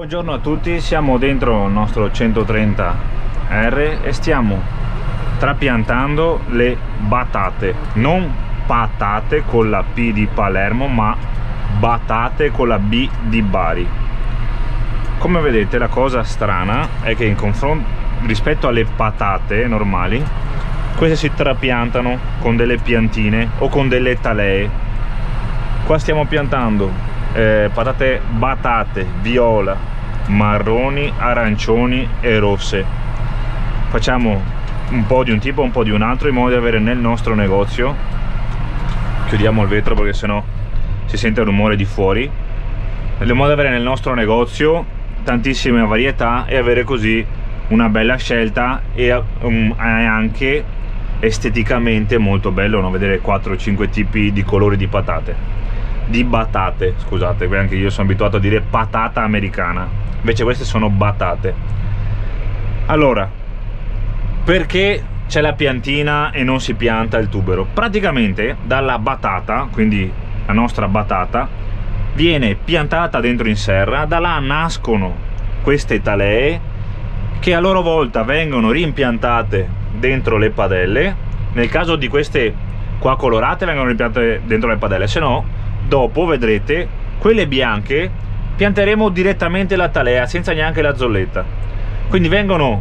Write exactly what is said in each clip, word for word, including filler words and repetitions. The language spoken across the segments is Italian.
Buongiorno a tutti, siamo dentro il nostro centotrenta R e stiamo trapiantando le batate, non patate con la P di Palermo, ma batate con la B di Bari. Come vedete, la cosa strana è che in confronto rispetto alle patate normali, queste si trapiantano con delle piantine o con delle talee. Qua stiamo piantando Eh, patate batate viola, marroni, arancioni e rosse. Facciamo un po' di un tipo, un po' di un altro, in modo di avere nel nostro negozio, chiudiamo il vetro perché sennò si sente il rumore di fuori, in modo di avere nel nostro negozio tantissime varietà e avere così una bella scelta e um, anche esteticamente molto bello, no? Vedere quattro o cinque tipi di colori di patate. Di batate, scusate, anche io sono abituato a dire patata americana, invece queste sono batate. Allora, perché c'è la piantina e non si pianta il tubero? Praticamente dalla batata, quindi la nostra batata, viene piantata dentro in serra, da là nascono queste talee che a loro volta vengono rimpiantate dentro le padelle. Nel caso di queste qua colorate vengono rimpiantate dentro le padelle, se no dopo vedrete quelle bianche pianteremo direttamente la talea senza neanche la zolletta, quindi vengono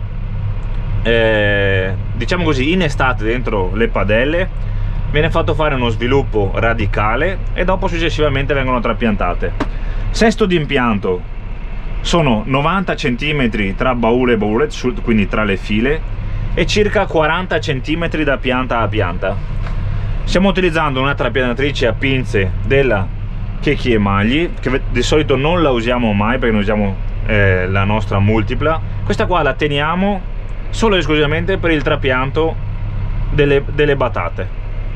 eh, diciamo così innestate dentro le padelle, viene fatto fare uno sviluppo radicale e dopo successivamente vengono trapiantate. Sesto di impianto sono novanta centimetri tra baule e baule, quindi tra le file, e circa quaranta centimetri da pianta a pianta. Stiamo utilizzando una trapiantatrice a pinze della Checchi e Magli, che di solito non la usiamo mai perché noi usiamo eh, la nostra multipla. Questa qua la teniamo solo e esclusivamente per il trapianto delle, delle batate.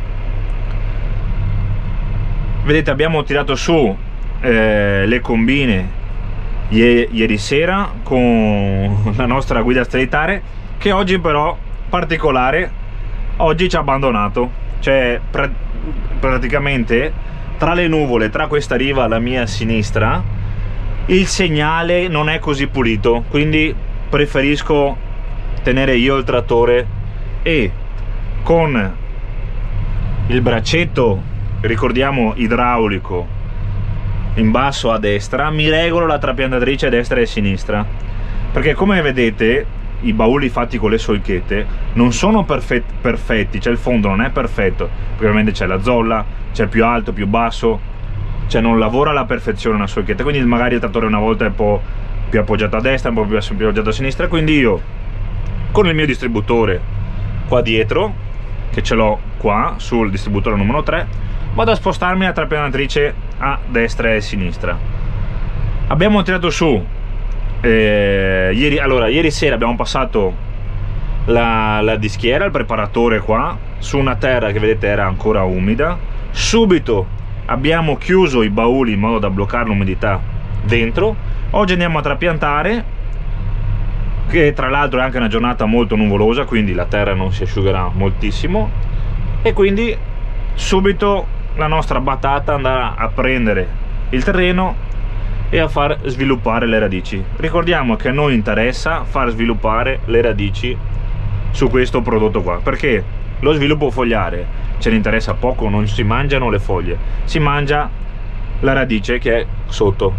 Vedete, abbiamo tirato su eh, le combine ieri sera con la nostra guida satellitare, che oggi però particolare, oggi ci ha abbandonato. Cioè pra praticamente tra le nuvole, tra questa riva alla mia sinistra, il segnale non è così pulito, quindi preferisco tenere io il trattore e con il braccetto, ricordiamo, idraulico in basso a destra, mi regolo la trapiantatrice a destra e a sinistra, perché come vedete i bauli fatti con le solchette non sono perfetti, perfetti, cioè il fondo non è perfetto, perché ovviamente c'è la zolla, c'è più alto, più basso, cioè non lavora alla perfezione una solchetta, quindi magari il trattore una volta è un po' più appoggiato a destra, un po' più appoggiato a sinistra, quindi io con il mio distributore qua dietro, che ce l'ho qua sul distributore numero tre, vado a spostarmi la trapiantatrice a destra e a sinistra. Abbiamo tirato su Eh, ieri, allora, ieri sera abbiamo passato la, la dischiera, il preparatore qua, su una terra che vedete era ancora umida. Subito abbiamo chiuso i bauli in modo da bloccare l'umidità dentro. Oggi andiamo a trapiantare, che tra l'altro è anche una giornata molto nuvolosa, quindi la terra non si asciugherà moltissimo, e quindi subito la nostra batata andrà a prendere il terreno e a far sviluppare le radici. Ricordiamo che a noi interessa far sviluppare le radici su questo prodotto qua, perché lo sviluppo fogliare ce ne interessa poco, non si mangiano le foglie, si mangia la radice che è sotto.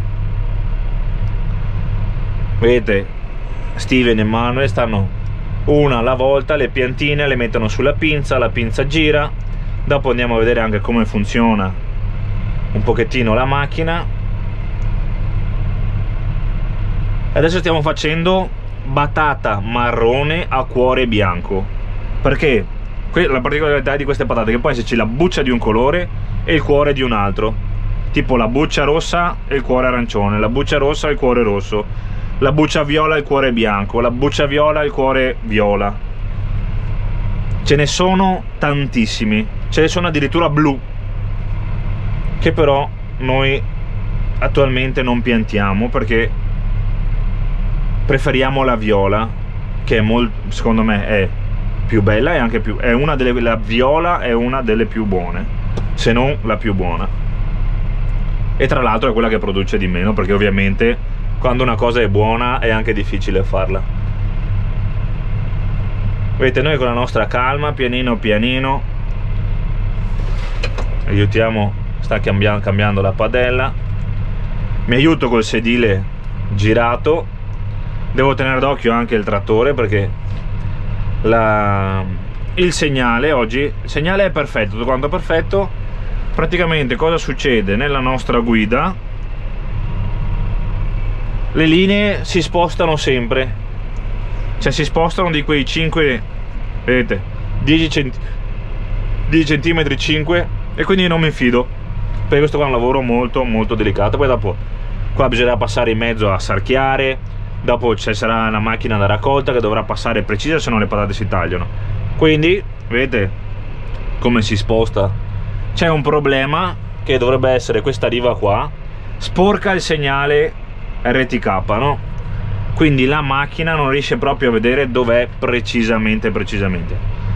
Vedete, Steven e Manuel stanno una alla volta, le piantine le mettono sulla pinza, la pinza gira, dopo andiamo a vedere anche come funziona un pochettino la macchina. Adesso stiamo facendo batata marrone a cuore bianco, perché la particolarità di queste patate è che può esserci la buccia di un colore e il cuore di un altro, tipo la buccia rossa e il cuore arancione, la buccia rossa e il cuore rosso, la buccia viola e il cuore bianco, la buccia viola e il cuore viola. Ce ne sono tantissimi, ce ne sono addirittura blu, che però noi attualmente non piantiamo perché preferiamo la viola, che è molto, secondo me è più bella e anche più, è una delle, la viola è una delle più buone, se non la più buona, e tra l'altro è quella che produce di meno, perché ovviamente quando una cosa è buona è anche difficile farla. Vedete, noi con la nostra calma, pianino pianino, aiutiamo, sta cambiando, cambiando la padella, mi aiuto col sedile girato, devo tenere d'occhio anche il trattore perché la, il segnale oggi, il segnale è perfetto, tutto quanto perfetto. Praticamente cosa succede nella nostra guida? Le linee si spostano sempre, cioè si spostano di quei cinque, vedete, dieci centimetri, cinque, e quindi non mi fido, perché questo qua è un lavoro molto molto delicato. Poi dopo qua bisognerà passare in mezzo a sarchiare, dopo ci sarà una macchina da raccolta che dovrà passare precisa, se no le patate si tagliano. Quindi vedete come si sposta. C'è un problema che dovrebbe essere questa riva qua, sporca il segnale R T K, no? Quindi la macchina non riesce proprio a vedere dov'è precisamente precisamente.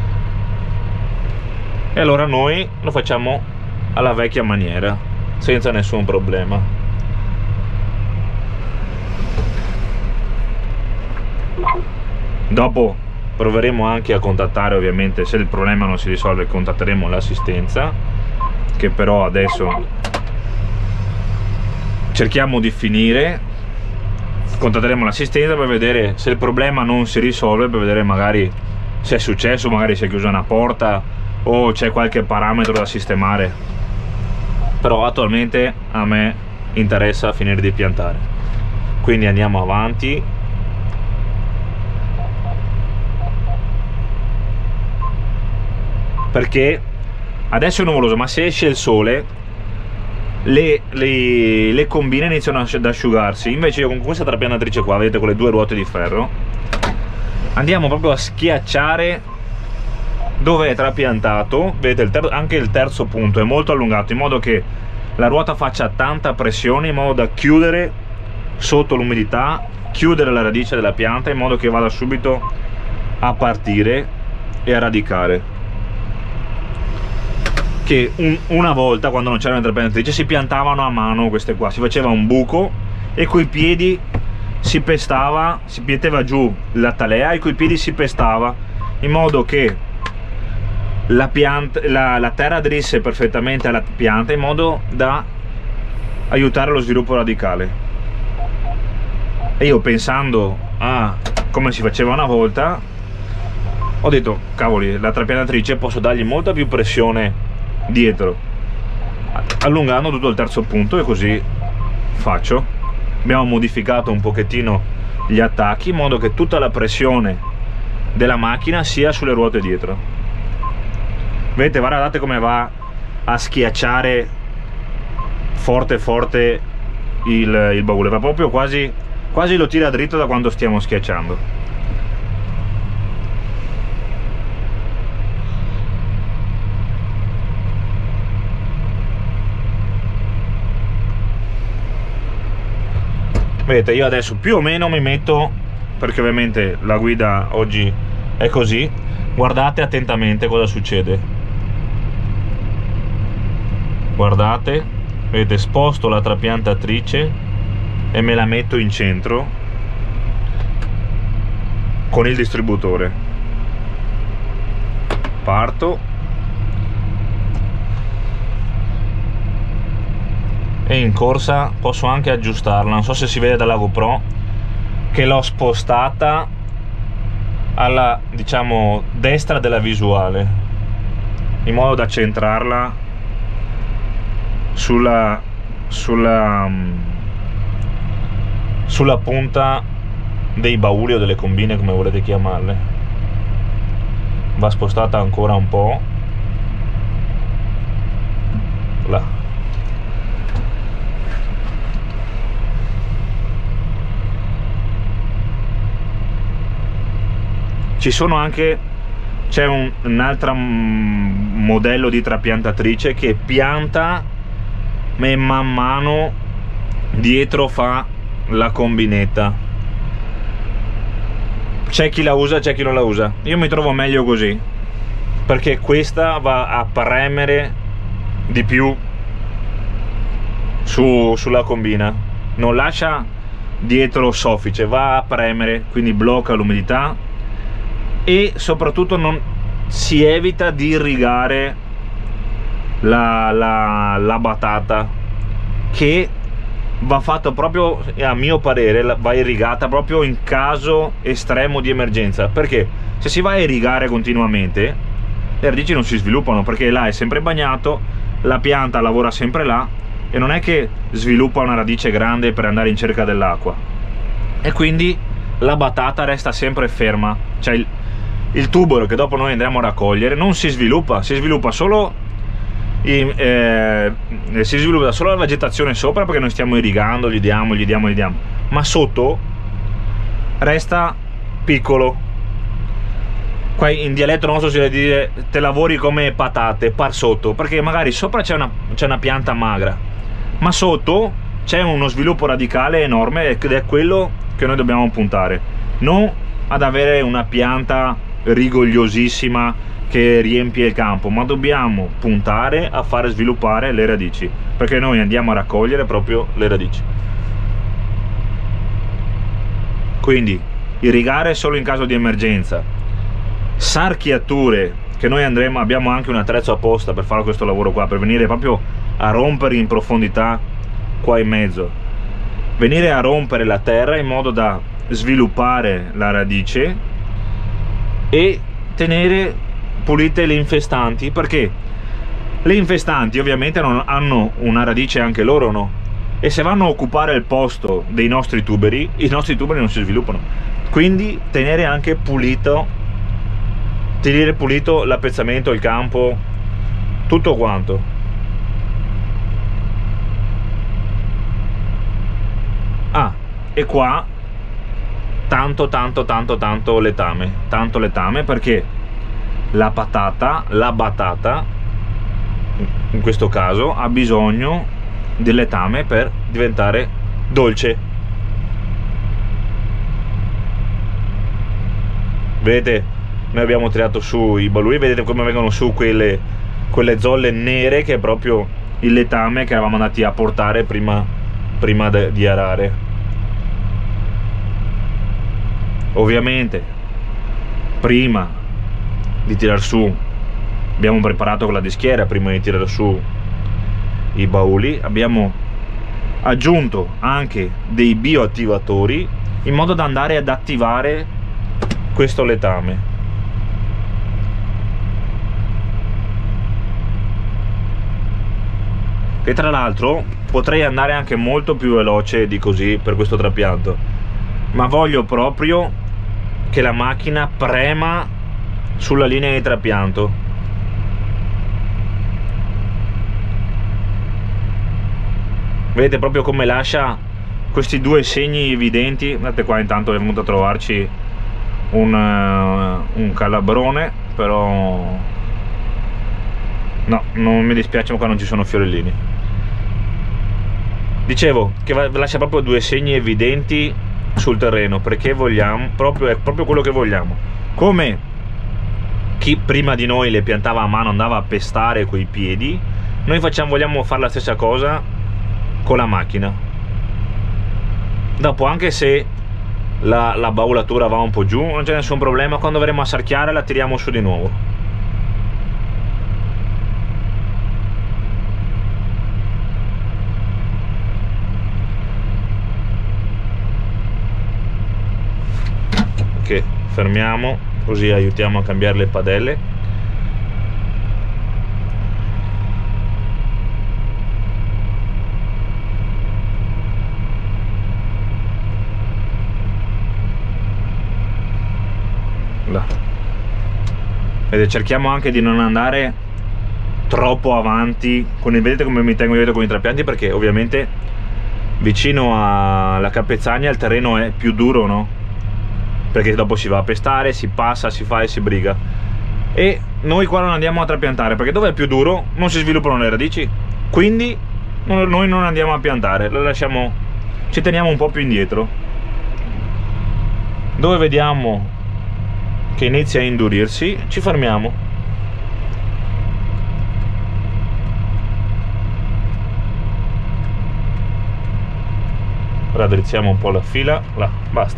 E allora noi lo facciamo alla vecchia maniera, senza nessun problema. Dopo proveremo anche a contattare, ovviamente, se il problema non si risolve contatteremo l'assistenza, che però adesso cerchiamo di finire. Contatteremo l'assistenza per vedere se il problema non si risolve, per vedere magari se è successo, magari si è chiusa una porta o c'è qualche parametro da sistemare. Però attualmente a me interessa finire di piantare, quindi andiamo avanti. Perché adesso è nuvoloso, ma se esce il sole le, le, le combine iniziano ad asciugarsi. Invece io con questa trapiantatrice qua, vedete, con le due ruote di ferro, andiamo proprio a schiacciare dove è trapiantato. Vedete, il ter- anche il terzo punto è molto allungato, in modo che la ruota faccia tanta pressione, in modo da chiudere sotto l'umidità, chiudere la radice della pianta, in modo che vada subito a partire e a radicare. Che un, una volta, quando non c'era una trapiantatrice, si piantavano a mano queste qua, si faceva un buco e coi piedi si pestava, si metteva giù la talea e coi piedi si pestava, in modo che la, pianta, la, la terra aderisse perfettamente alla pianta, in modo da aiutare lo sviluppo radicale. E io, pensando a come si faceva una volta, ho detto, cavoli, la trapiantatrice posso dargli molta più pressione dietro, allungando tutto il terzo punto, e così faccio. Abbiamo modificato un pochettino gli attacchi, in modo che tutta la pressione della macchina sia sulle ruote dietro. Vedete, guardate come va a schiacciare forte forte il, il baule, va proprio quasi quasi lo tira dritto da quando stiamo schiacciando. Vedete, io adesso più o meno mi metto, perché ovviamente la guida oggi è così, guardate attentamente cosa succede. Guardate, vedete, sposto la trapiantatrice e me la metto in centro con il distributore. Parto e in corsa posso anche aggiustarla. Non so se si vede dalla GoPro che l'ho spostata alla, diciamo, destra della visuale, in modo da centrarla sulla sulla sulla punta dei bauli o delle combine, come volete chiamarle. Va spostata ancora un po' là. Ci sono anche, c'è un, un altro modello di trapiantatrice che pianta e man mano dietro fa la combinetta. C'è chi la usa, c'è chi non la usa. Io mi trovo meglio così, perché questa va a premere di più su, sulla combina, non lascia dietro soffice, va a premere, quindi blocca l'umidità e soprattutto non si evita di irrigare la, la, la batata, che va fatto proprio, a mio parere va irrigata proprio in caso estremo di emergenza, perché se si va a irrigare continuamente le radici non si sviluppano, perché là è sempre bagnato, la pianta lavora sempre là e non è che sviluppa una radice grande per andare in cerca dell'acqua, e quindi la batata resta sempre ferma, cioè il, il tubero che dopo noi andremo a raccogliere non si sviluppa, si sviluppa solo in, eh, si sviluppa solo la vegetazione sopra, perché noi stiamo irrigando, gli diamo, gli diamo, gli diamo, ma sotto resta piccolo. Qua in dialetto nostro si deve dire te lavori come patate, par sotto, perché magari sopra c'è una, c'è una pianta magra, ma sotto c'è uno sviluppo radicale enorme ed è quello che noi dobbiamo puntare, non ad avere una pianta rigogliosissima che riempie il campo, ma dobbiamo puntare a fare sviluppare le radici, perché noi andiamo a raccogliere proprio le radici. Quindi irrigare solo in caso di emergenza, sarchiature, che noi andremo, abbiamo anche un attrezzo apposta per fare questo lavoro qua, per venire proprio a rompere in profondità qua in mezzo, venire a rompere la terra in modo da sviluppare la radice e tenere pulite le infestanti, perché le infestanti ovviamente non hanno una radice anche loro, no? E se vanno a occupare il posto dei nostri tuberi, i nostri tuberi non si sviluppano. Quindi tenere anche pulito, tenere pulito l'appezzamento, il campo, tutto quanto. Ah, e qua tanto tanto tanto tanto letame, tanto letame, perché la patata, la batata in questo caso ha bisogno del letame per diventare dolce. Vedete, noi abbiamo tirato su i balui, vedete come vengono su quelle, quelle zolle nere, che è proprio il letame che eravamo andati a portare prima, prima de, di arare. Ovviamente prima di tirar su abbiamo preparato con la dischiera, prima di tirare su i bauli abbiamo aggiunto anche dei bioattivatori in modo da andare ad attivare questo letame. E tra l'altro potrei andare anche molto più veloce di così per questo trapianto, ma voglio proprio che la macchina prema sulla linea di trapianto. Vedete proprio come lascia questi due segni evidenti. Guardate qua, intanto è venuto a trovarci un, uh, un calabrone, però no, non mi dispiace, ma qua non ci sono fiorellini. Dicevo che lascia proprio due segni evidenti sul terreno, perché vogliamo proprio, è proprio quello che vogliamo. Come chi prima di noi le piantava a mano, andava a pestare coi piedi, noi facciamo, vogliamo fare la stessa cosa con la macchina. Dopo, anche se la, la baulatura va un po' giù, non c'è nessun problema, quando verremo a sarchiare la tiriamo su di nuovo. Ok, fermiamo, così aiutiamo a cambiare le padelle. Là. Vedete, cerchiamo anche di non andare troppo avanti con il, vedete come mi tengo io con i trapianti, perché ovviamente vicino alla capezzagna il terreno è più duro, no? Perché dopo si va a pestare, si passa, si fa e si briga, e noi qua non andiamo a trapiantare perché dove è più duro non si sviluppano le radici, quindi noi non andiamo a piantare, lo lasciamo, ci teniamo un po' più indietro. Dove vediamo che inizia a indurirsi ci fermiamo. raddrizziamo un po' la fila, là, basta.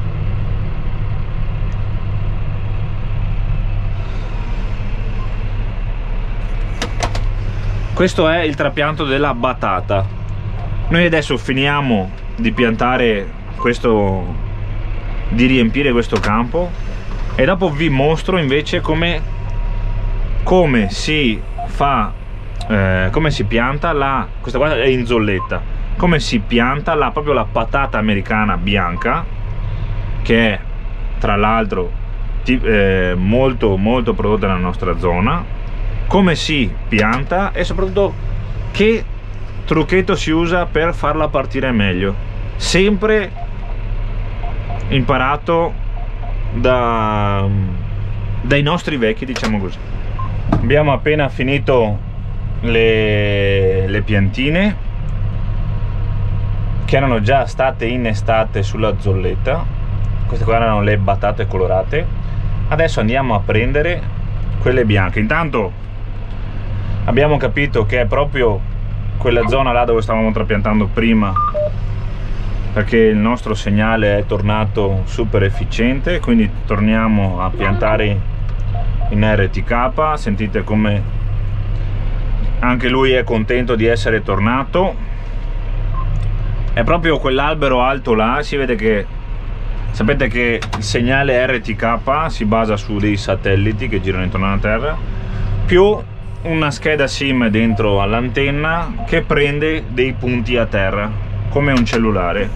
Questo è il trapianto della batata. Noi adesso finiamo di piantare questo, di riempire questo campo, e dopo vi mostro invece come, come si fa, eh, come si pianta la, questa qua è in zolletta, come si pianta la, proprio la patata americana bianca, che è tra l'altro eh, molto molto prodotta nella nostra zona, come si pianta e soprattutto che trucchetto si usa per farla partire meglio, sempre imparato da, dai nostri vecchi, diciamo così. Abbiamo appena finito le, le piantine che erano già state innestate sulla zolletta. Queste qua erano le batate colorate. Adesso andiamo a prendere quelle bianche. Intanto abbiamo capito che è proprio quella zona là dove stavamo trapiantando prima, perché il nostro segnale è tornato super efficiente, quindi torniamo a piantare in R T K. Sentite come anche lui è contento di essere tornato. È proprio quell'albero alto là, si vede che, sapete che il segnale R T K si basa su dei satelliti che girano intorno alla Terra, più una scheda SIM dentro all'antenna che prende dei punti a terra come un cellulare,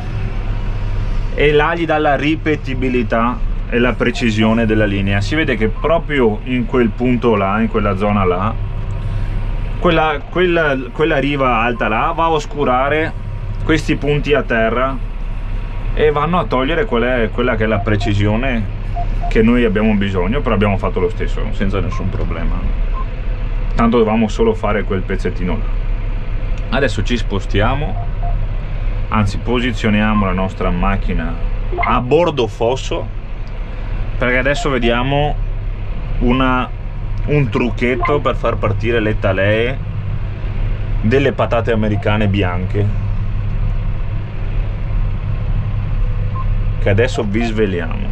e là gli dà la ripetibilità e la precisione della linea. Si vede che proprio in quel punto là, in quella zona là, quella, quella, quella riva alta là va a oscurare questi punti a terra e vanno a togliere qual è, quella che è la precisione che noi abbiamo bisogno, però abbiamo fatto lo stesso senza nessun problema. Tanto dovevamo solo fare quel pezzettino là. Adesso ci spostiamo, anzi posizioniamo la nostra macchina a bordo fosso, perché adesso vediamo una, un trucchetto per far partire le talee delle patate americane bianche, che adesso vi sveliamo.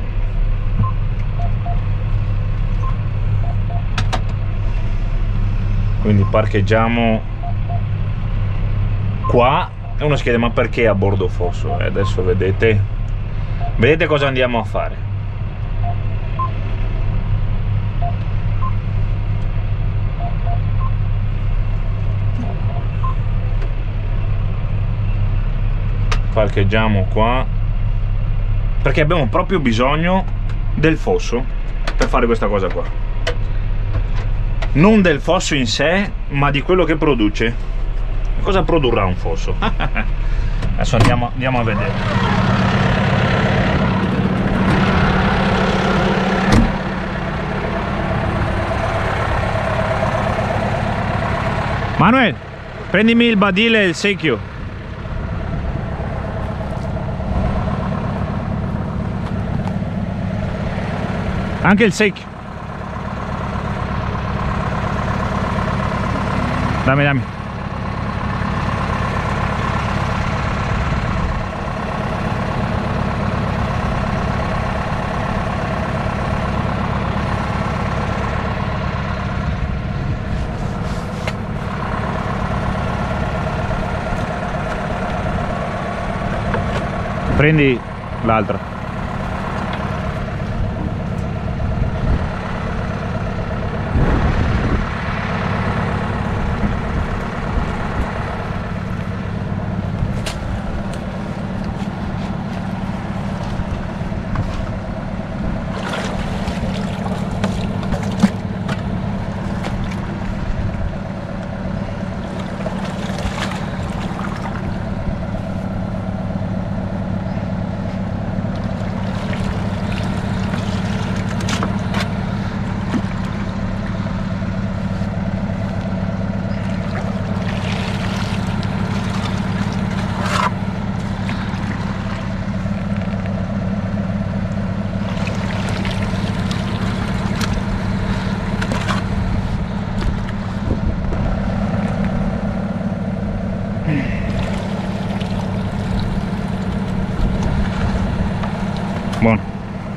Quindi parcheggiamo qua, e uno si chiede ma perché a bordo fosso? E adesso vedete, vedete cosa andiamo a fare. Parcheggiamo qua perché abbiamo proprio bisogno del fosso per fare questa cosa qua. Non del fosso in sé, ma di quello che produce. Cosa produrrà un fosso? Adesso andiamo, andiamo a vedere. Manuel, prendimi il badile e il secchio. Anche il secchio. Dammi, dammi. Prendi l'altra. Buono.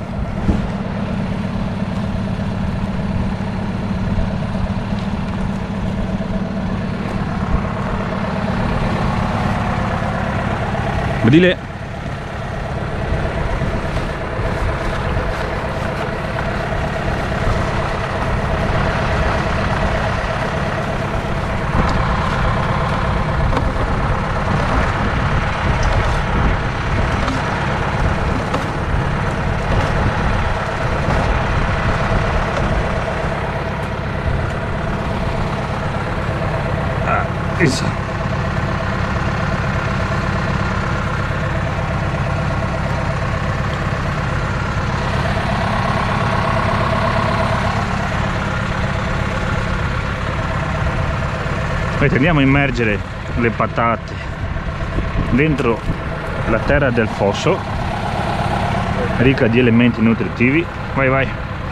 Vedile. Ah, isso. Andiamo a immergere le patate dentro la terra del fosso, ricca di elementi nutritivi. Vai vai,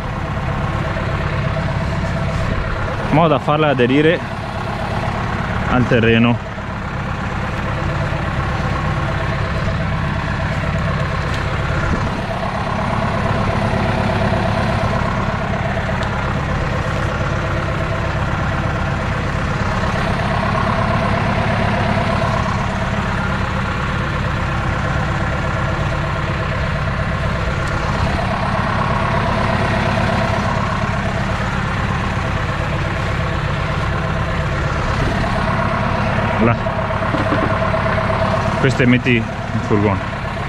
in modo da farla aderire al terreno. Là. Queste metti in furgone.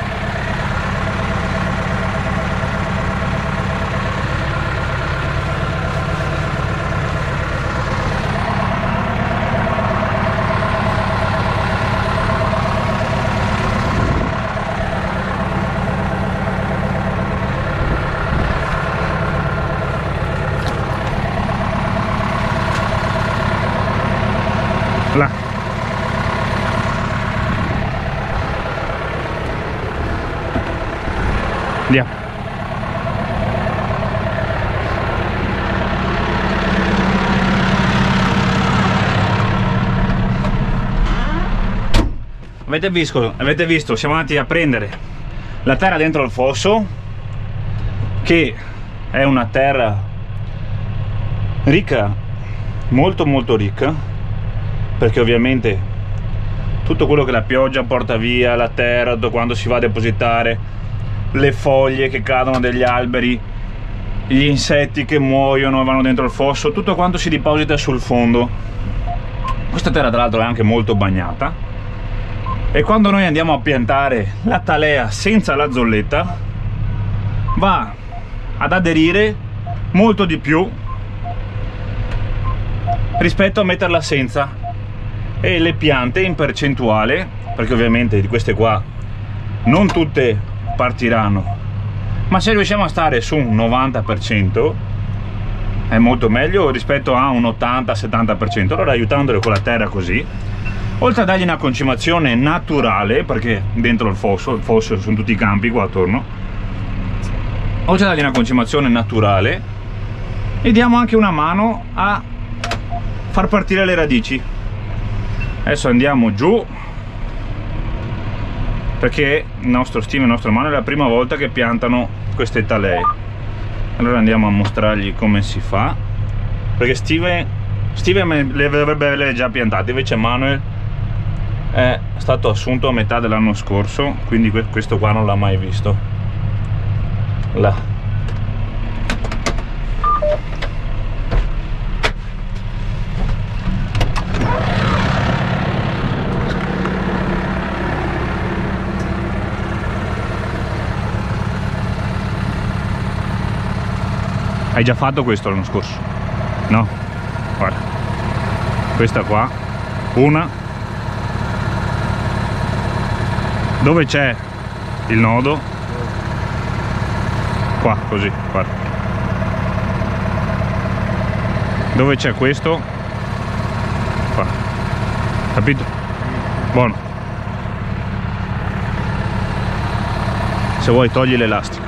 Là. Andiamo. Avete visto, avete visto, siamo andati a prendere la terra dentro il fosso, che è una terra ricca, molto molto ricca, perché ovviamente tutto quello che la pioggia porta via, la terra, quando si va a depositare, le foglie che cadono dagli alberi, gli insetti che muoiono e vanno dentro il fosso, tutto quanto si deposita sul fondo. Questa terra tra l'altro è anche molto bagnata, e quando noi andiamo a piantare la talea senza la zolletta va ad aderire molto di più rispetto a metterla senza, e le piante in percentuale, perché ovviamente di queste qua non tutte partiranno, ma se riusciamo a stare su un novanta per cento è molto meglio rispetto a un ottanta settanta per cento. Allora, aiutandole con la terra così, oltre a dargli una concimazione naturale, perché dentro il fosso, il fosso sono tutti i campi qua attorno, oltre a dargli una concimazione naturale, gli diamo anche una mano a far partire le radici. Adesso andiamo giù, perché il nostro Steve e il nostro Mano è la prima volta che piantano queste talee. Allora andiamo a mostrargli come si fa, perché Steve, Steve le avrebbe averle già piantate, invece Manuel è stato assunto a metà dell'anno scorso, quindi questo qua non l'ha mai visto. Là. Hai già fatto questo l'anno scorso? No? Guarda, questa qua, una, dove c'è il nodo, qua, così, guarda, dove c'è questo, qua, capito? Buono. Se vuoi togli l'elastico.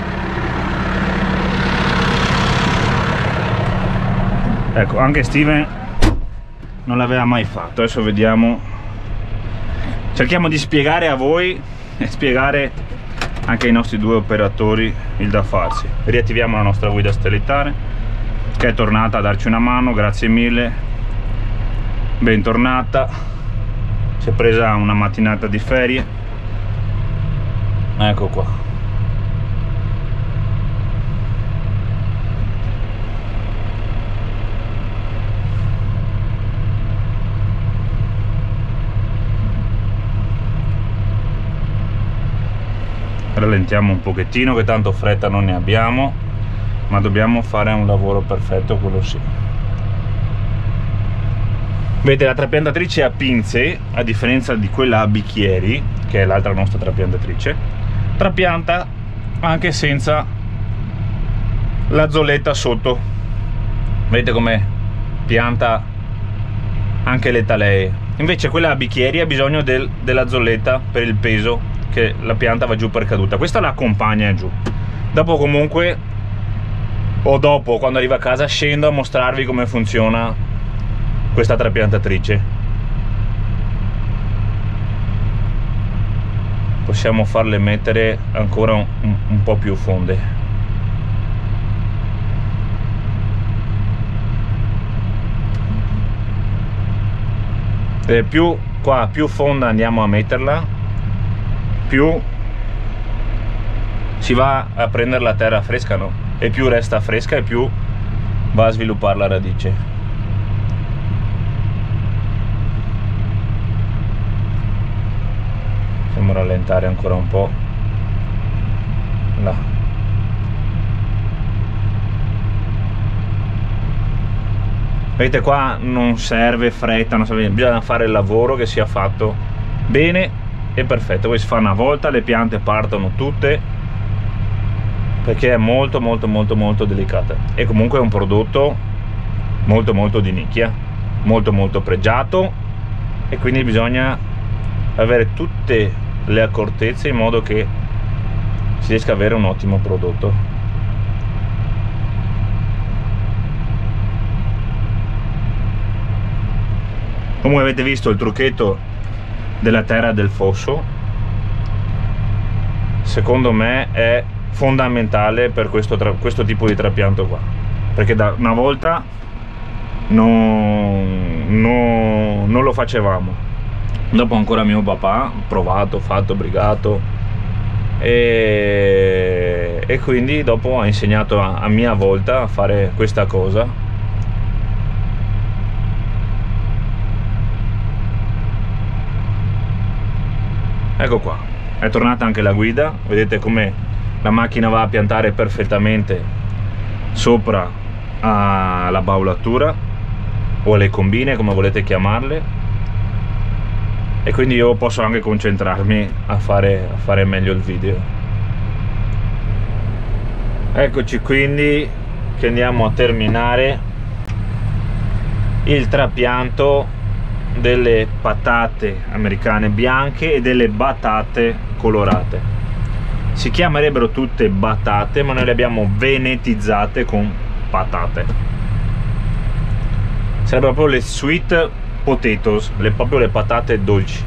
Ecco, anche Steven non l'aveva mai fatto. Adesso vediamo, cerchiamo di spiegare a voi e spiegare anche ai nostri due operatori il da farsi. Riattiviamo la nostra guida satellitare che è tornata a darci una mano, grazie mille, bentornata. Si è presa una mattinata di ferie, ecco qua. Rallentiamo un pochettino che tanto fretta non ne abbiamo, ma dobbiamo fare un lavoro perfetto, quello sì. Vedete, la trapiantatrice a pinze, a differenza di quella a bicchieri, che è l'altra nostra trapiantatrice, trapianta anche senza la zolletta sotto. Vedete come pianta anche le talee. Invece quella a bicchieri ha bisogno del, della zolletta per il peso, che la pianta va giù per caduta. Questa la accompagna giù. Dopo comunque, o dopo quando arriva a casa, scendo a mostrarvi come funziona questa trapiantatrice. Possiamo farle mettere ancora un, un, un po' più fonde. E più qua più fonda andiamo a metterla, più si va a prendere la terra fresca, no? E più resta fresca e più va a sviluppare la radice. Facciamo rallentare ancora un po'. Là. Vedete, qua non serve fretta, non serve, bisogna fare il lavoro che sia fatto bene e perfetto. Poi si fa una volta, le piante partono tutte, perché è molto molto molto molto delicata, e comunque è un prodotto molto molto di nicchia, molto molto pregiato, e quindi bisogna avere tutte le accortezze in modo che si riesca ad avere un ottimo prodotto. Come avete visto, il trucchetto della terra del fosso secondo me è fondamentale per questo, questo tipo di trapianto qua, perché da una volta non, non, non lo facevamo. Dopo ancora mio papà provato, fatto, brigato, e, e quindi dopo ha insegnato a, a mia volta a fare questa cosa. Ecco qua, è tornata anche la guida, vedete come la macchina va a piantare perfettamente sopra alla baulatura o alle combine, come volete chiamarle, e quindi io posso anche concentrarmi a fare, a fare meglio il video. Eccoci quindi che andiamo a terminare il trapianto delle patate americane bianche e delle batate colorate. Si chiamerebbero tutte batate, ma noi le abbiamo venetizzate con patate. Sarebbero proprio le sweet potatoes, le, proprio le patate dolci.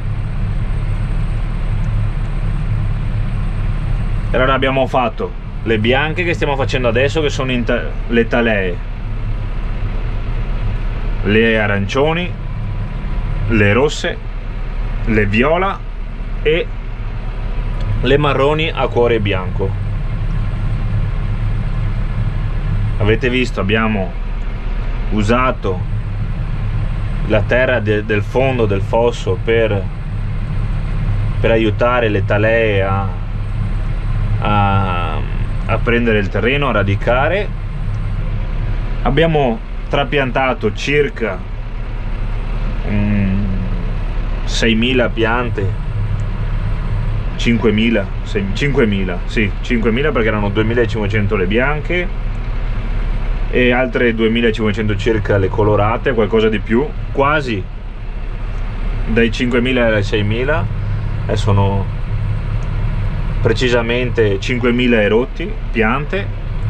E allora abbiamo fatto le bianche che stiamo facendo adesso, che sono in ta le talee, le arancioni, le rosse, le viola e le marroni a cuore bianco. Avete visto, abbiamo usato la terra de del fondo del fosso per, per aiutare le talee a, a, a prendere il terreno, a radicare. Abbiamo trapiantato circa um, seimila piante, cinquemila, cinquemila, sì, cinquemila, perché erano duemilacinquecento le bianche e altre duemilacinquecento circa le colorate, qualcosa di più, quasi dai cinquemila ai seimila, e sono precisamente cinquemila erotti piante.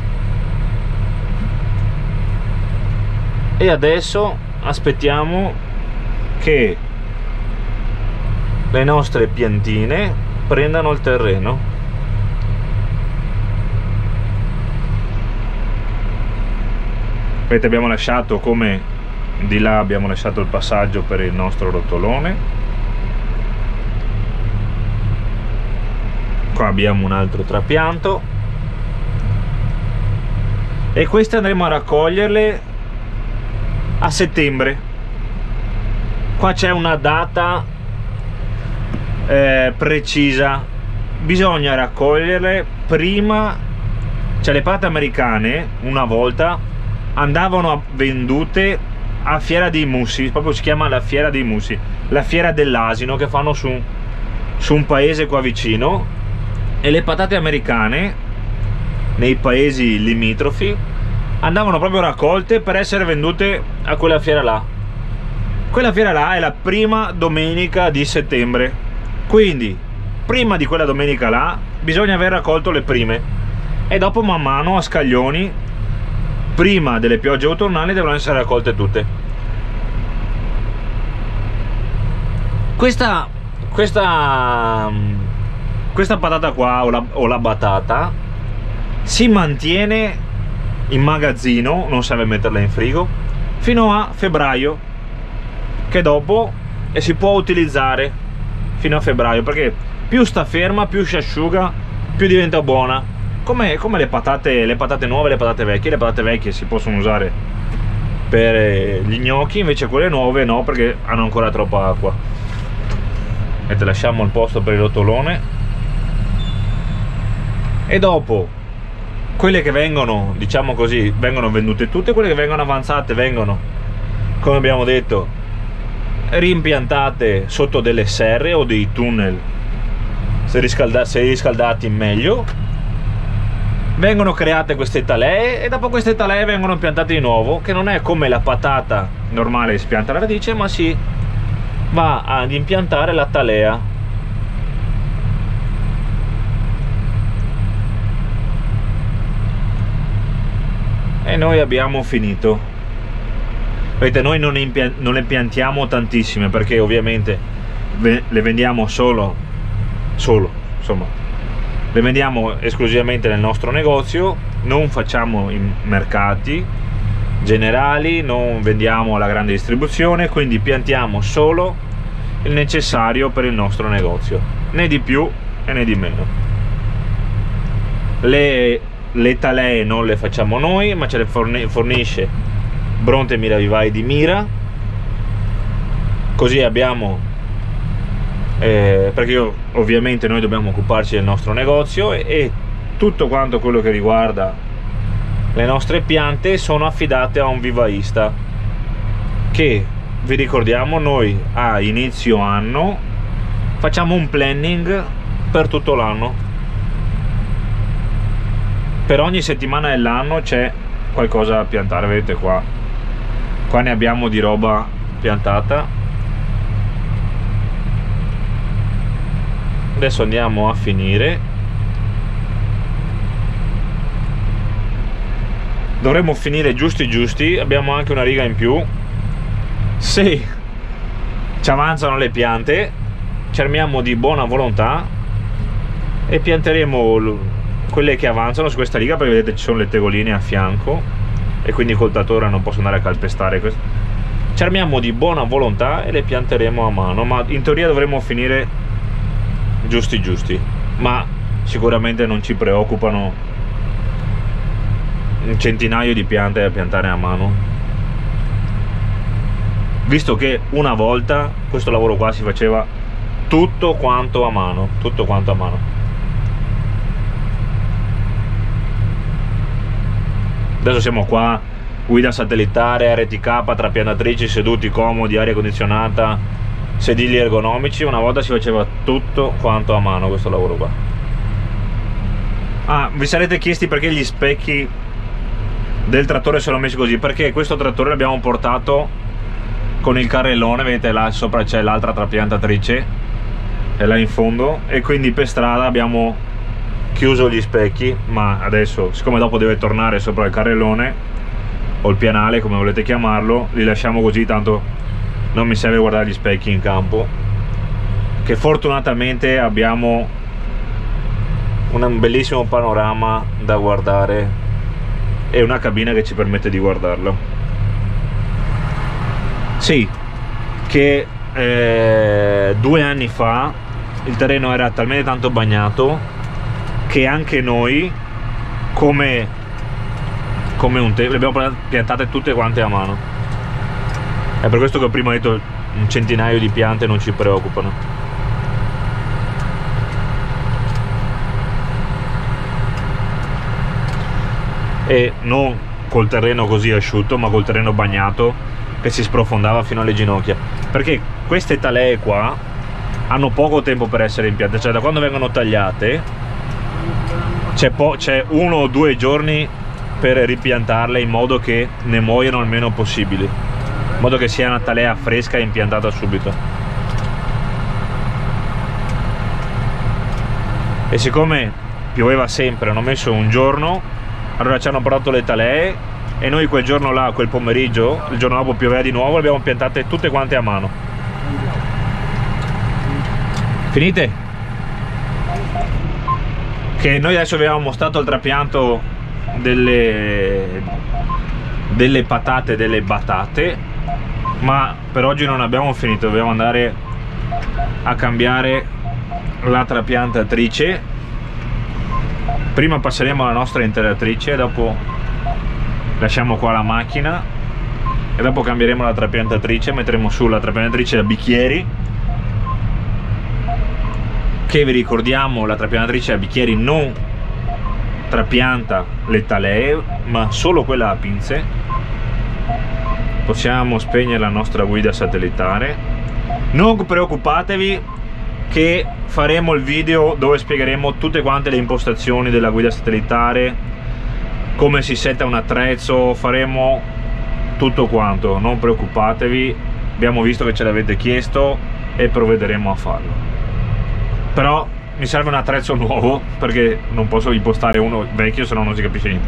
E adesso aspettiamo che le nostre piantine prendano il terreno Vedete, abbiamo lasciato, come di là abbiamo lasciato il passaggio per il nostro rotolone. Qua abbiamo un altro trapianto e queste andremo a raccoglierle a settembre. Qua c'è una data eh, precisa, bisogna raccoglierle prima, cioè le patate americane una volta andavano vendute a Fiera dei Mussi, proprio si chiama la Fiera dei Mussi, la fiera dell'asino che fanno su, su un paese qua vicino, e le patate americane nei paesi limitrofi andavano proprio raccolte per essere vendute a quella fiera là. Quella fiera là è la prima domenica di settembre, quindi prima di quella domenica là bisogna aver raccolto le prime, e dopo man mano a scaglioni, prima delle piogge autunnali, devono essere raccolte tutte. Questa questa questa patata qua, o la, o la batata, si mantiene in magazzino, non serve metterla in frigo, fino a febbraio, che dopo e si può utilizzare fino a febbraio, perché più sta ferma, più si asciuga, più diventa buona, come, come le patate le patate nuove e le patate vecchie. Le patate vecchie si possono usare per gli gnocchi, invece quelle nuove no, perché hanno ancora troppa acqua. E te lasciamo il posto per il rotolone. E dopo quelle che vengono, diciamo così, vengono vendute tutte, quelle che vengono avanzate vengono, come abbiamo detto, rimpiantate sotto delle serre o dei tunnel, se, riscalda se riscaldati meglio. Vengono create queste talee e dopo queste talee vengono piantate di nuovo, che non è come la patata normale, si pianta la radice, ma si va ad impiantare la talea. E noi abbiamo finito. Vedete, noi non, non le piantiamo tantissime, perché ovviamente le vendiamo solo solo insomma le vendiamo esclusivamente nel nostro negozio, non facciamo i mercati generali, non vendiamo alla grande distribuzione, quindi piantiamo solo il necessario per il nostro negozio, né di più e né di meno. Le Le talee non le facciamo noi, ma ce le fornisce Bronte Miravivai di Mira. Così abbiamo, eh, perché io, ovviamente noi dobbiamo occuparci del nostro negozio, e, e tutto quanto quello che riguarda le nostre piante sono affidate a un vivaista, che, vi ricordiamo, noi a inizio anno facciamo un planning per tutto l'anno. Per ogni settimana dell'anno c'è qualcosa da piantare. Vedete qua, qua ne abbiamo di roba piantata. Adesso andiamo a finire. Dovremmo finire giusti giusti, abbiamo anche una riga in più. Se ci avanzano le piante, ci armiamo di buona volontà e pianteremo quelle che avanzano su questa riga, perché vedete ci sono le tegoline a fianco e quindi col tatore non posso andare a calpestare questo. Ci armiamo di buona volontà e le pianteremo a mano, ma in teoria dovremmo finire giusti giusti, ma sicuramente non ci preoccupano un centinaio di piante da piantare a mano, visto che una volta questo lavoro qua si faceva tutto quanto a mano, tutto quanto a mano. Adesso siamo qua, guida satellitare, R T K, trapiantatrici, seduti comodi, aria condizionata, sedili ergonomici. Una volta si faceva tutto quanto a mano questo lavoro qua. Ah, vi sarete chiesti perché gli specchi del trattore sono messi così? Perché questo trattore l'abbiamo portato con il carrellone, vedete là sopra c'è l'altra trapiantatrice, è là in fondo, e quindi per strada abbiamo chiuso gli specchi, ma adesso, siccome dopo deve tornare sopra il carrellone o il pianale, come volete chiamarlo, li lasciamo così, tanto non mi serve guardare gli specchi in campo, che fortunatamente abbiamo un bellissimo panorama da guardare e una cabina che ci permette di guardarlo. Sì, che eh, due anni fa il terreno era talmente tanto bagnato che anche noi, come, come un tempo, le abbiamo piantate tutte quante a mano. È per questo che prima ho detto un centinaio di piante non ci preoccupano. E non col terreno così asciutto, ma col terreno bagnato che si sprofondava fino alle ginocchia, perché queste talee qua hanno poco tempo per essere impiantate, cioè da quando vengono tagliate c'è uno o due giorni per ripiantarle in modo che ne muoiano il meno possibile, in modo che sia una talea fresca e impiantata subito. E siccome pioveva sempre, hanno messo un giorno, allora ci hanno portato le talee e noi quel giorno là, quel pomeriggio, il giorno dopo pioveva di nuovo, le abbiamo piantate tutte quante a mano. Finite? Che noi adesso vi avevamo mostrato il trapianto delle, delle patate, delle batate, ma per oggi non abbiamo finito, dobbiamo andare a cambiare la trapiantatrice. Prima passeremo alla nostra integratrice, dopo lasciamo qua la macchina e dopo cambieremo la trapiantatrice, metteremo su la trapiantatrice da bicchieri, che vi ricordiamo la trapiantatrice a bicchieri non trapianta le talee ma solo quella a pinze. Possiamo spegnere la nostra guida satellitare. Non preoccupatevi che faremo il video dove spiegheremo tutte quante le impostazioni della guida satellitare, come si setta un attrezzo, faremo tutto quanto, non preoccupatevi, abbiamo visto che ce l'avete chiesto e provvederemo a farlo. Però mi serve un attrezzo nuovo perché non posso impostare uno vecchio, se no non si capisce niente.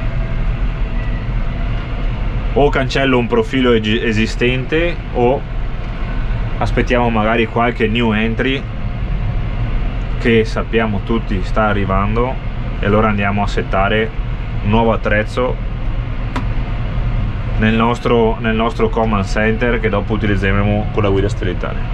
O cancello un profilo esistente o aspettiamo magari qualche new entry che sappiamo tutti sta arrivando e allora andiamo a settare un nuovo attrezzo nel nostro, nel nostro command center che dopo utilizzeremo con la guida satellitare.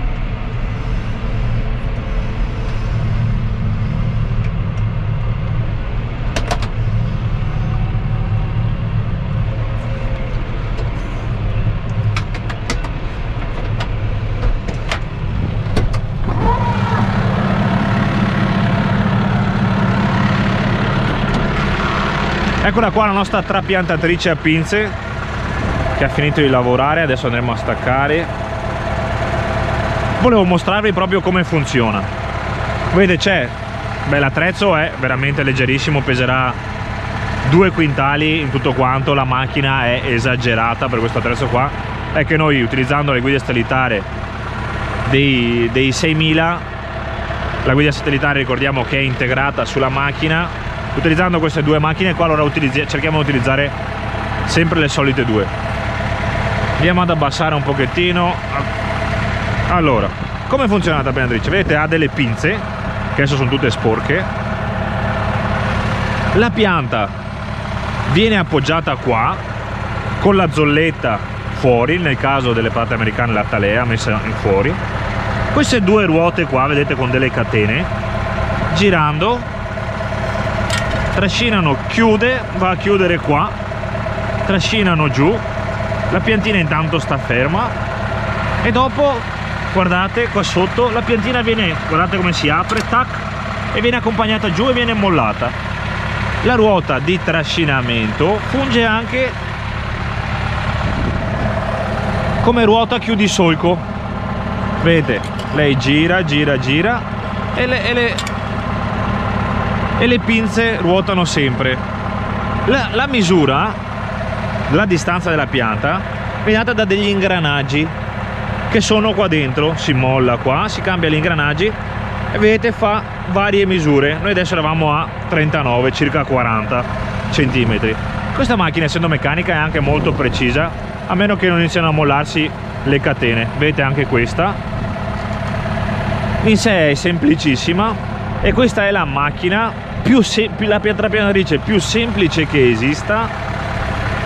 Eccola qua la nostra trapiantatrice a pinze che ha finito di lavorare, adesso andremo a staccare. Volevo mostrarvi proprio come funziona. Vedete, c'è, beh, l'attrezzo è veramente leggerissimo, peserà due quintali in tutto quanto, la macchina è esagerata per questo attrezzo qua. È che noi utilizzando le guide satellitari dei, dei seimila, la guida satellitare ricordiamo che è integrata sulla macchina, utilizzando queste due macchine qua allora cerchiamo di utilizzare sempre le solite due. Andiamo ad abbassare un pochettino. Allora, come funziona la trapiantatrice? Vedete, ha delle pinze che adesso sono tutte sporche. La pianta viene appoggiata qua con la zolletta fuori, nel caso delle patate americane la talea messa in fuori. Queste due ruote qua, vedete, con delle catene, girando trascinano, chiude, va a chiudere qua, trascinano giù, la piantina intanto sta ferma e dopo guardate qua sotto la piantina viene, guardate come si apre, tac, e viene accompagnata giù e viene mollata. La ruota di trascinamento funge anche come ruota chiudi solco, vedete, lei gira gira gira e le, e le e le pinze ruotano sempre. La, la misura, la distanza della pianta viene data da degli ingranaggi che sono qua dentro, si molla qua, si cambia gli ingranaggi e vedete fa varie misure. Noi adesso eravamo a trentanove, circa quaranta centimetri. Questa macchina, essendo meccanica, è anche molto precisa, a meno che non iniziano a mollarsi le catene. Vedete anche questa in sé è semplicissima e questa è la macchina più, più la trapiantatrice più semplice che esista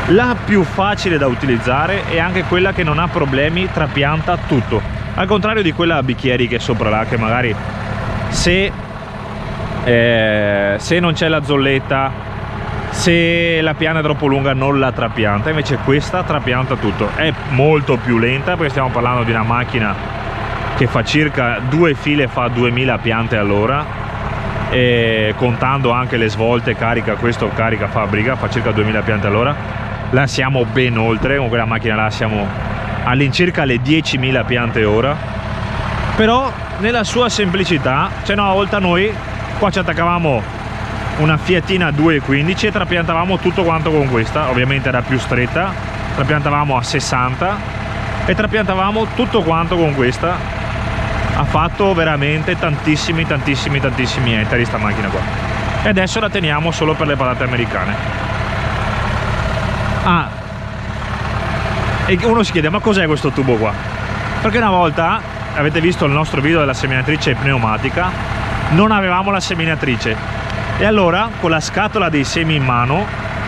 la più facile da utilizzare e anche quella che non ha problemi, trapianta tutto, al contrario di quella a bicchieri che è sopra là, che magari se, eh, se non c'è la zolletta, se la piana è troppo lunga non la trapianta. Invece questa trapianta tutto. È molto più lenta perché stiamo parlando di una macchina che fa circa due file, fa duemila piante all'ora, e contando anche le svolte carica, questo carica fabbrica, fa circa duemila piante all'ora. Là siamo ben oltre, con quella macchina là siamo all'incirca le diecimila piante ora, però nella sua semplicità. Cioè una volta noi qua ci attaccavamo una Fiatina due quindici e trapiantavamo tutto quanto con questa, ovviamente era più stretta, trapiantavamo a sessanta e trapiantavamo tutto quanto con questa. Ha fatto veramente tantissimi tantissimi tantissimi ettari sta macchina qua, e adesso la teniamo solo per le patate americane. Ah, e uno si chiede: ma cos'è questo tubo qua? Perché una volta, avete visto il nostro video della seminatrice pneumatica, non avevamo la seminatrice, e allora con la scatola dei semi in mano,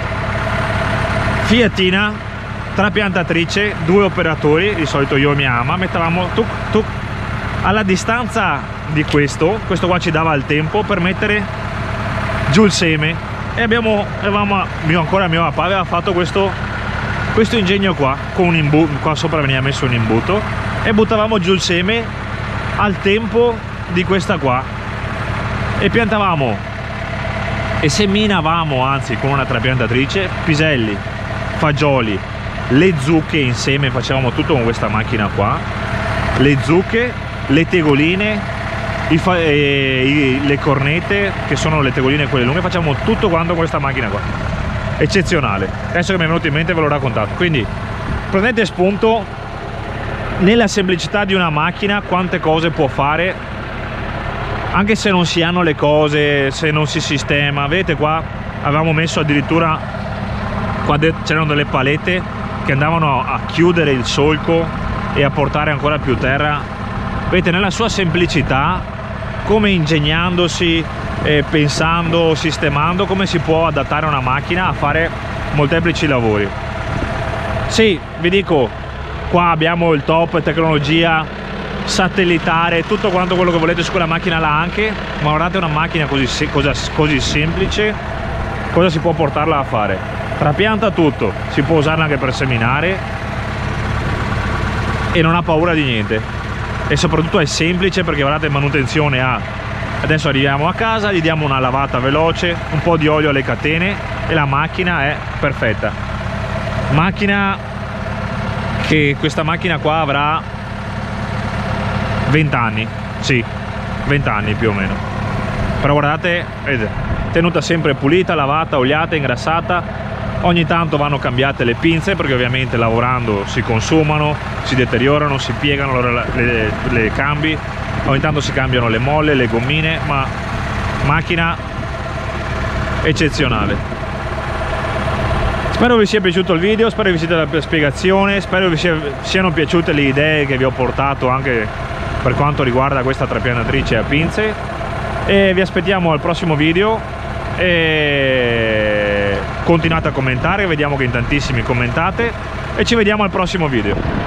Fiatina, trapiantatrice, due operatori, di solito io e mia ama, mettevamo tuc tuc alla distanza di questo, questo qua ci dava il tempo per mettere giù il seme, e abbiamo, avevamo, mio, ancora mio papà aveva fatto questo, questo ingegno qua, con un imbuto, qua sopra veniva messo un imbuto, e buttavamo giù il seme al tempo di questa qua, e piantavamo e seminavamo, anzi con una trapiantatrice, piselli, fagioli, le zucche insieme, facevamo tutto con questa macchina qua, le zucche, le tegoline, i fa eh, i, le cornette, che sono le tegoline quelle lunghe, facciamo tutto quanto con questa macchina qua, eccezionale. Adesso che mi è venuto in mente ve l'ho raccontato. Quindi prendete spunto nella semplicità di una macchina, quante cose può fare, anche se non si hanno le cose, se non si sistema. Vedete qua avevamo messo addirittura, qua c'erano delle palette che andavano a chiudere il solco e a portare ancora più terra. Vedete, nella sua semplicità, come ingegnandosi, eh, pensando, sistemando, come si può adattare una macchina a fare molteplici lavori. Sì, vi dico, qua abbiamo il top tecnologia satellitare, tutto quanto quello che volete su quella macchina là anche, ma guardate una macchina così, cosa, così semplice, cosa si può portarla a fare. Trapianta tutto, si può usarla anche per seminare e non ha paura di niente. E soprattutto è semplice, perché guardate, manutenzione ha. Adesso arriviamo a casa, gli diamo una lavata veloce, un po' di olio alle catene e la macchina è perfetta. Macchina che, questa macchina qua avrà venti anni, sì, venti anni più o meno. Però guardate, vedete, tenuta sempre pulita, lavata, oliata, ingrassata. Ogni tanto vanno cambiate le pinze, perché ovviamente lavorando si consumano, si deteriorano, si piegano, allora le, le cambi. Ogni tanto si cambiano le molle, le gommine, ma macchina eccezionale. Spero vi sia piaciuto il video, spero vi sia piaciuta la spiegazione, spero vi sia, siano piaciute le idee che vi ho portato anche per quanto riguarda questa trapianatrice a pinze, e vi aspettiamo al prossimo video. E continuate a commentare, vediamo che in tantissimi commentate, e ci vediamo al prossimo video.